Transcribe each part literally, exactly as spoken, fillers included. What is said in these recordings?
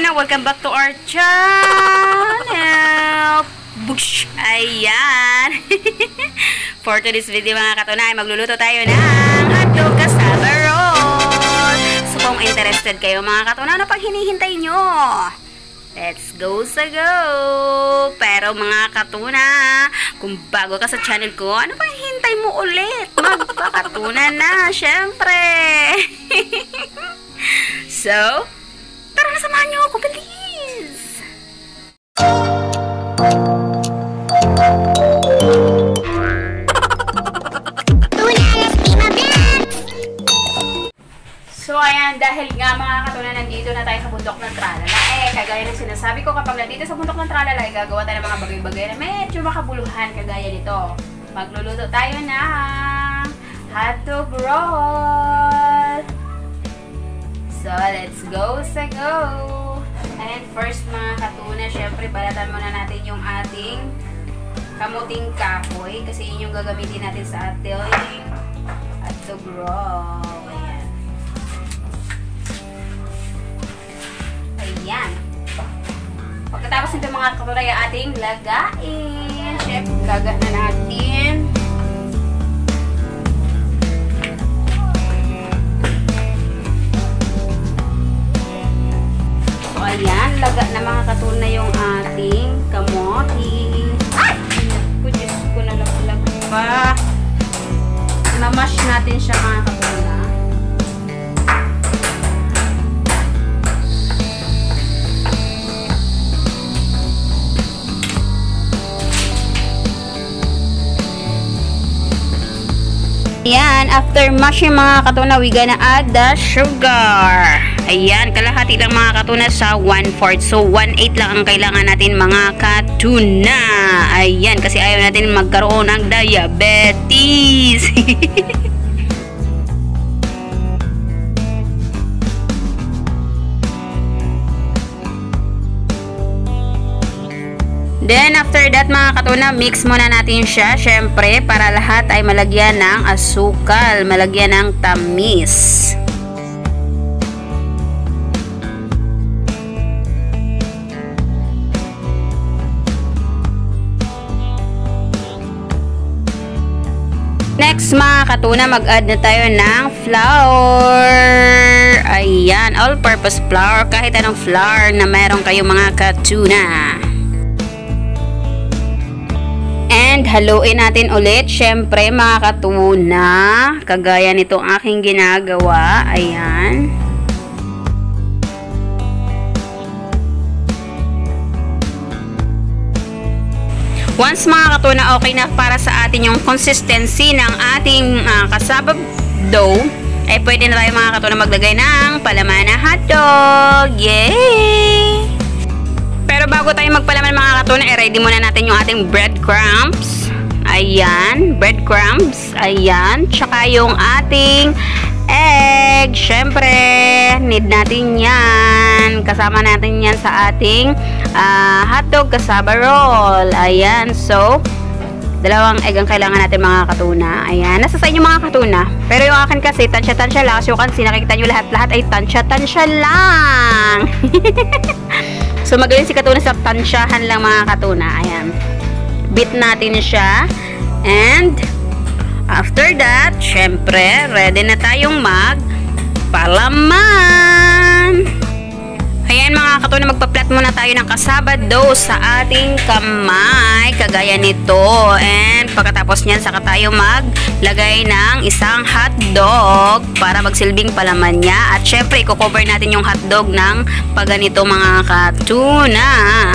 katuna, welcome back to our channel. Bush! Ayan. For today's video mga katuna, ay magluluto tayo ng hotdog cassava roll. So kung interested kayo mga katuna, ano pang hinihintay nyo? Let's go sa go! Pero mga katuna, kung bago ka sa channel ko, ano pang hintay mo ulit? Magpakatuna na, syempre! So, tara na, samahan nyo ako, bilis! So, ayan, dahil nga mga katuna, nandito na tayo sa bundok ng Tralala. Eh, kagaya ng sinasabi ko, kapag nandito sa bundok ng Tralala, eh, gagawa tayo ng mga bagay-bagay na medyo makabuluhan, kagaya nito. Magluluto tayo ng hotdog roll. So, let's go sa go! And first mga katuna, syempre, balatan muna natin yung ating kamuting kahoy. Kasi yun yung gagamitin natin sa ating hotdog roll. Ayan. Ayan. Pagkatapos nito mga katuna, yung ating lagain. Syempre, laga na natin. Ayan, laga na mga katuna yung ating kamote. Ay! Ko, Diyos ko, nalaglag pa. Mamash natin siya mga katuna. Ayan, after mashing mga katuna, we gonna add the sugar. Ayan, kalahati lang mga katuna sa one fourth. So, one eighth lang ang kailangan natin mga katuna. Ayan, kasi ayaw natin magkaroon ng diabetes. Then, after that mga katuna, mix muna natin siya. Syempre, para lahat ay malagyan ng asukal, malagyan ng tamis. Next mga katuna, mag-add na tayo ng flour. Ayan, all-purpose flour. Kahit anong flour na meron kayo mga katuna. And haluin natin ulit. Syempre mga katuna, kagaya nitong aking ginagawa. Ayan. Once mga katuna, okay na para sa atin yung consistency ng ating uh, cassava dough, ay eh, pwede na tayo mga katuna maglagay ng palaman na hotdog. Yay! Pero bago tayo magpalaman mga katuna, i-ready muna natin yung ating breadcrumbs. Ayan, breadcrumbs. Ayan, tsaka yung ating egg. Syempre, need natin yan. Kasama natin yan sa ating uh, hotdog cassava roll. Ayan, so, dalawang egg ang kailangan natin mga katuna. Ayan, nasa sa inyo mga katuna. Pero yung akin kasi, tansya-tansya lang. As you can see, nakikita nyo lahat-lahat ay tansya-tansya lang. So, magaling si katuna sa tansyahan lang mga katuna. Ayan. Beat natin siya. And, after that, syempre, ready na tayong magpalaman. Ayan mga katuna, magpa-flat muna tayo ng cassava dough sa ating kamay. Kagaya nito. And, pagkatapos niyan, saka tayo maglagay ng isang hotdog para magsilbing palaman niya. At syempre, i-cover natin yung hotdog ng paganito mga katuna.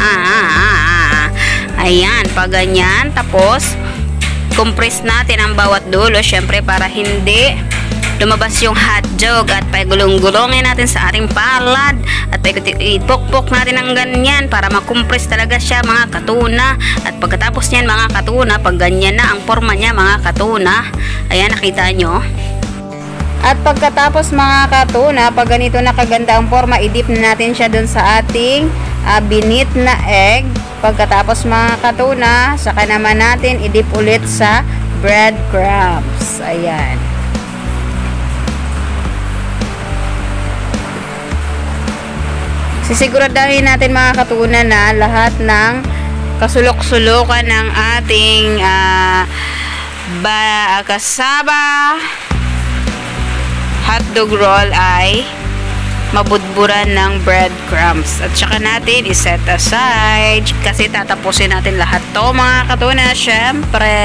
Ayan, paganyan. Tapos, compress natin ang bawat dulo. Syempre, para hindi lumabas yung hotdog at paigulong-gulongin natin sa ating palad at ipokpok natin ng ganyan para makompress talaga siya mga katuna. At pagkatapos niyan mga katuna, pag ganyan na ang forma niya mga katuna, ayan, nakita nyo. At pagkatapos mga katuna, pag ganito na kaganda ang forma, i-dip na natin siya dun sa ating uh, binit na egg. Pagkatapos mga katuna, saka naman natin i-dip ulit sa breadcrumbs. Ayan. Sisiguradahin natin mga katuna na lahat ng kasulok-sulukan ng ating uh, ba kasaba hotdog roll ay mabudburan ng breadcrumbs. At saka natin iset aside kasi tatapusin natin lahat to mga katuna, syempre.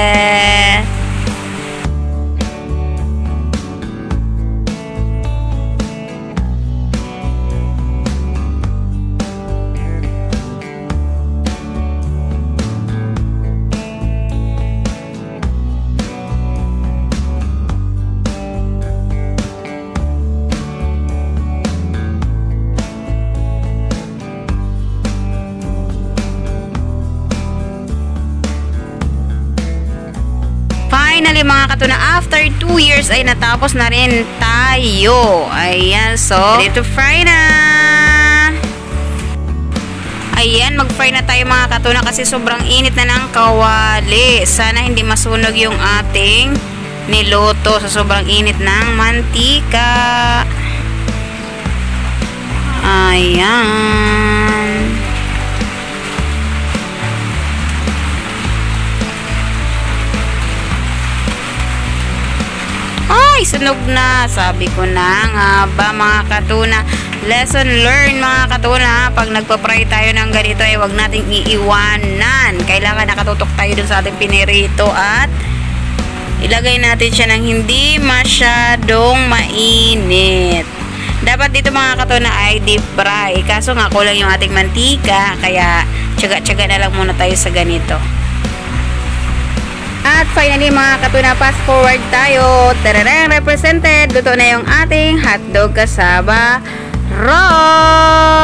Finally mga katuna, after two years ay natapos na rin tayo. Ayan, so ready to fry na. Ayan, mag-fry na tayo mga katuna kasi sobrang init na ng kawali. Sana hindi masunog yung ating niluto sa sobrang init ng mantika. Ayan. Ay, sunog na. Sabi ko na nga ba mga katuna. Lesson learned mga katuna. Pag nagpa-fry tayo ng ganito ay wag nating iiwanan. Kailangan nakatutok tayo dun sa ating pinirito at ilagay natin siya ng hindi masyadong mainit. Dapat dito mga katuna ay deep fry. Kaso nga kulang yung ating mantika. Kaya tsaga-tsaga na lang muna tayo sa ganito. At finally mga katuna, fast forward tayo. Tararang, represented. Luto na yung ating hotdog kasaba roll.